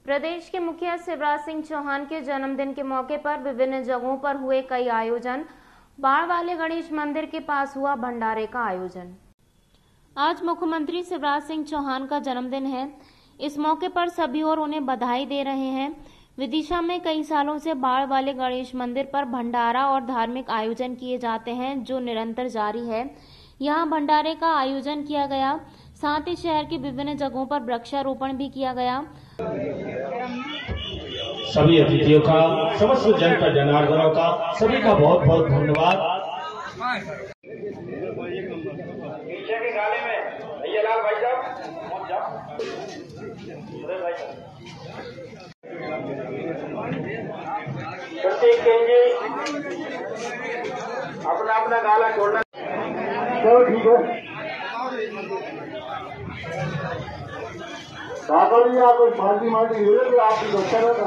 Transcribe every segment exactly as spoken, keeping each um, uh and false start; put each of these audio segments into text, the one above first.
प्रदेश के मुखिया शिवराज सिंह चौहान के जन्मदिन के मौके पर विभिन्न जगहों पर हुए कई आयोजन। बाढ़ वाले गणेश मंदिर के पास हुआ भंडारे का आयोजन। आज मुख्यमंत्री शिवराज सिंह चौहान का जन्मदिन है। इस मौके पर सभी और उन्हें बधाई दे रहे हैं। विदिशा में कई सालों से बाढ़ वाले गणेश मंदिर पर भंडारा और धार्मिक आयोजन किए जाते हैं, जो निरंतर जारी है। यहां भंडारे का आयोजन किया गया, साथ ही शहर की विभिन्न जगहों पर वृक्षारोपण भी किया गया। सभी अतिथियों का, समस्त जनता जनार्दनों का, सभी का बहुत बहुत धन्यवाद। पीछे के गाले में भैया लाल भाई साहब पहुंच जाओ। भाई प्रत्येक केंद्र अपना अपना गाला छोड़ना। चलो ठीक है। बाबा जी आप माटी माटी हुए तो आप अच्छा रहता।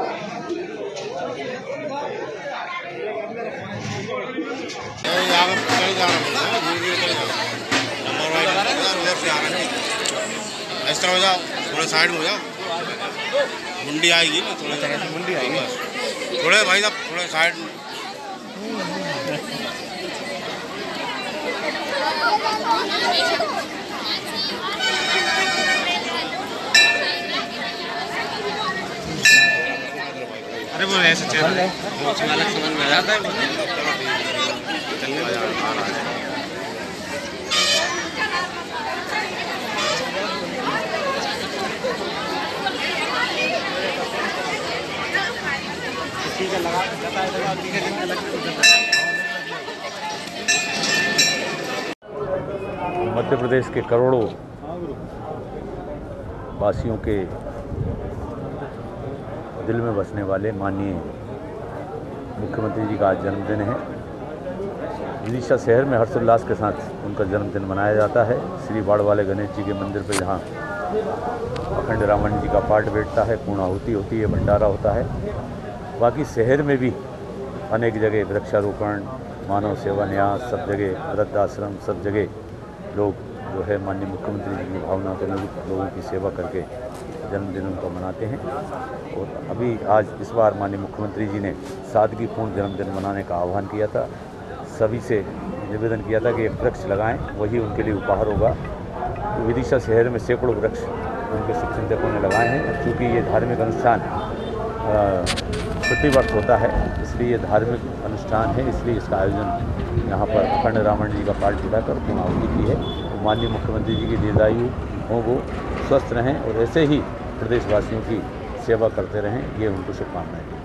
इस तरह हो जाओ, थोड़े साइड में हो जाओ, मुंडी आएगी ना, थोड़े तरह से मुंडी आएगी, थोड़े भाई साहब थोड़े साइड में। अरे वो ऐसे चल रहा है, समझ में आ जाता है। चलने मध्य प्रदेश के करोड़ों वासियों के दिल में बसने वाले माननीय मुख्यमंत्री जी का आज जन्मदिन है। विदिशा शहर में हर्षोल्लास के साथ उनका जन्मदिन मनाया जाता है। श्री बाढ़ वाले गणेश जी के मंदिर पर जहाँ अखंड रामायण जी का पाठ बैठता है, पूर्णाहुति होती है, भंडारा होता है। बाकी शहर में भी अनेक जगह वृक्षारोपण, मानव सेवा न्यास, सब जगह वृद्धाश्रम, सब जगह लोग जो है माननीय मुख्यमंत्री जी की भावना के अनुरूप लोगों की सेवा करके जन्मदिन उनका मनाते हैं। और अभी आज इस बार माननीय मुख्यमंत्री जी ने सादगीपूर्ण जन्मदिन मनाने का आह्वान किया था। सभी से निवेदन किया था कि एक वृक्ष लगाएं, वही उनके लिए उपहार होगा। तो विदिशा शहर में सैकड़ों वृक्ष उनके शुभ चिंतकों ने लगाए हैं। चूँकि ये धार्मिक अनुष्ठान प्रतिवर्ष होता है, इसलिए ये धार्मिक अनुष्ठान है, इसलिए इसका आयोजन यहाँ पर अखंड रामायण जी का पाठ दिखाकर पूर्णाहुति की है। तो माननीय मुख्यमंत्री जी की दीर्घायु हो, वो स्वस्थ रहें और ऐसे ही प्रदेशवासियों की सेवा करते रहें, ये उनको शुभकामनाएं।